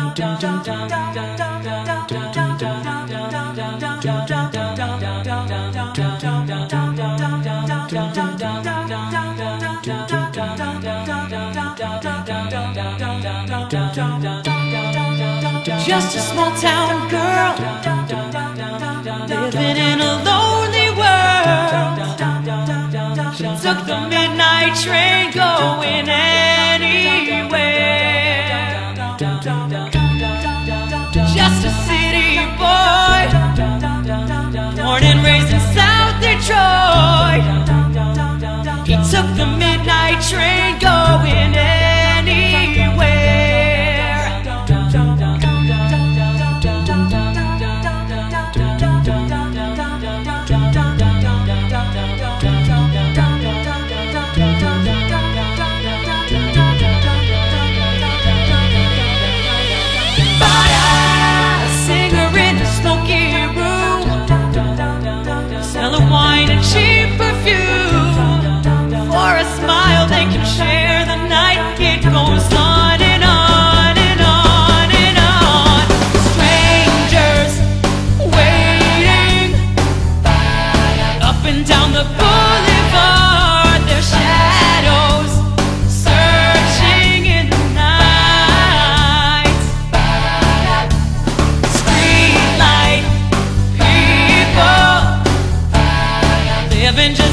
Just a small town girl living in a lonely world. She took the midnight train going anywhere. Just a city boy, born and raised in South Detroit. He took the midnight train going anywhere. Wine and cheap perfume. For a smile they can share the night. It goes on and on and on and on. Strangers waiting up and down the boulevard. Their shadows searching in the night. Streetlight people living just